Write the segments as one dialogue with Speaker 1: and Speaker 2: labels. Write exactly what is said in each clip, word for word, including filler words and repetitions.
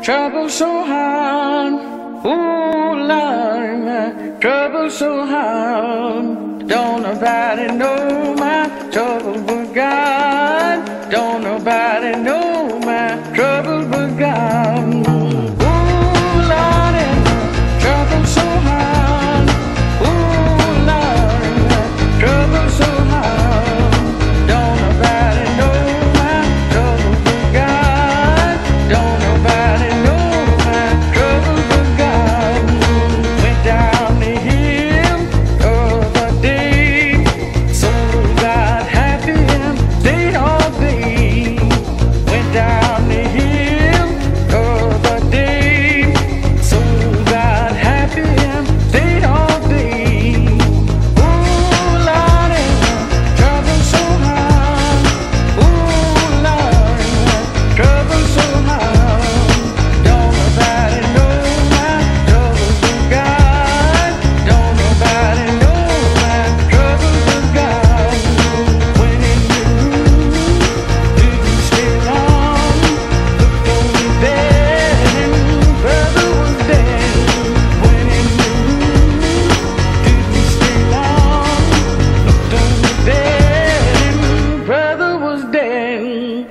Speaker 1: trouble so hard. Ooh, Lord, my trouble so hard. Don't nobody know my trouble but God. Don't nobody know my trouble but God. Ooh, Lord, my trouble so hard. Ooh, Lord, my trouble so hard. Don't nobody know my trouble but God. Don't nobody know my trouble but God. Went down the hill the other day, so got happy and stayed all day. Went down the hill the other day, so got happy and stayed all day. Ooh, Lord, trouble so hard. Ooh, Lord, trouble so hard. Don't nobody know my trouble but God. Don't nobody know my trouble but God. When in the room, didn't stay long. Looked on the bed and brother was dead. When in the room, didn't stay long. Looked on the bed and brother was dead.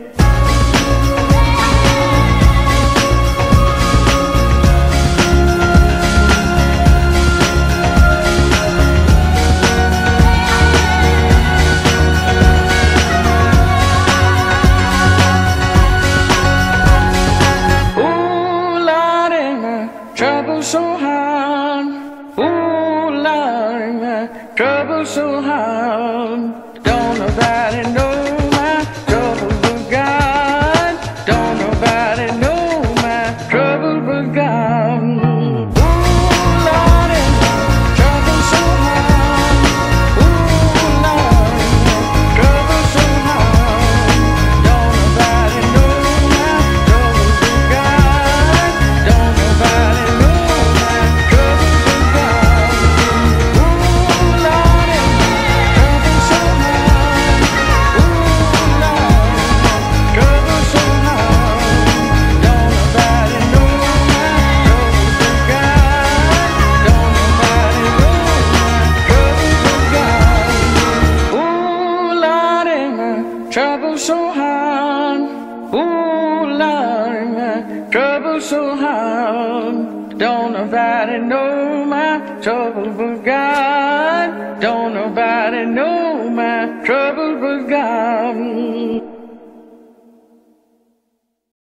Speaker 1: Ooh, Lord, my trouble so hard. Ooh, Lord, my trouble so hard. Don't nobody know my trouble but God. Don't nobody know my trouble but God. Ooh, Lord, my trouble so hard. Ooh, Lord, my trouble so hard. Don't nobody know my trouble but God. Don't nobody know my trouble but God. Ooh, Lord, my trouble so hard. Ooh, Lord, my trouble so hard. Don't nobody know my trouble but God. Don't nobody know my trouble but God. Ooh, Lord, my trouble so hard. Ooh, Lord, my trouble so hard. Don't nobody know my trouble but God. Don't nobody know my trouble but God.